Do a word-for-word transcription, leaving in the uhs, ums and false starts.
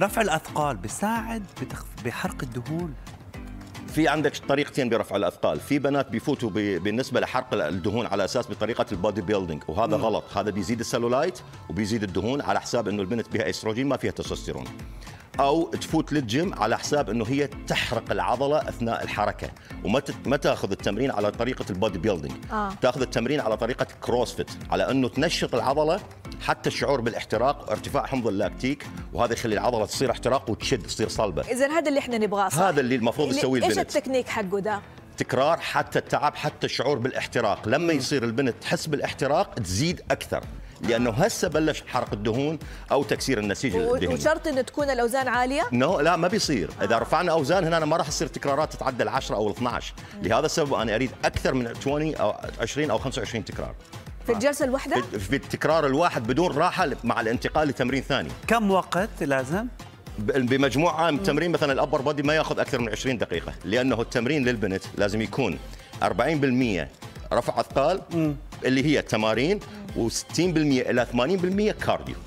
رفع الاثقال بيساعد بحرق الدهون؟ في عندك طريقتين برفع الاثقال، في بنات بيفوتوا بالنسبه لحرق الدهون على اساس بطريقه البودي بيلدينج، وهذا م. غلط، هذا بيزيد السلولايت وبيزيد الدهون على حساب انه البنت بها استروجين ما فيها تستوستيرون. او تفوت للجيم على حساب انه هي تحرق العضله اثناء الحركه، وما ما تاخذ التمرين على طريقه البودي بيلدينج، آه. تاخذ التمرين على طريقه كروسفيت، على انه تنشط العضله حتى الشعور بالاحتراق وارتفاع حمض اللاكتيك، وهذا يخلي العضله تصير احتراق وتشد تصير صلبه. اذا هذا اللي احنا نبغاه صح؟ هذا اللي المفروض تسويه البنت. ايش التكنيك حقه ده؟ تكرار حتى التعب، حتى الشعور بالاحتراق، لما يصير البنت تحس بالاحتراق تزيد اكثر، لانه هسه بلش حرق الدهون او تكسير النسيج الدهني. وشرط انه تكون الاوزان عاليه؟ نو no, لا ما بيصير، اذا رفعنا اوزان هنا ما راح تصير تكرارات تتعدى العشرة او الاثنعش، لهذا السبب انا اريد اكثر من عشرين او عشرين او خمسة وعشرين تكرار في الجلسه الواحده؟ في التكرار الواحد بدون راحه مع الانتقال لتمرين ثاني. كم وقت لازم؟ بمجموعه من التمرين مثلا الابر بودي ما ياخذ اكثر من عشرين دقيقه، لانه التمرين للبنت لازم يكون أربعين بالمئة رفع اثقال اللي هي التمارين، و60% الى ثمانين بالمئة كارديو.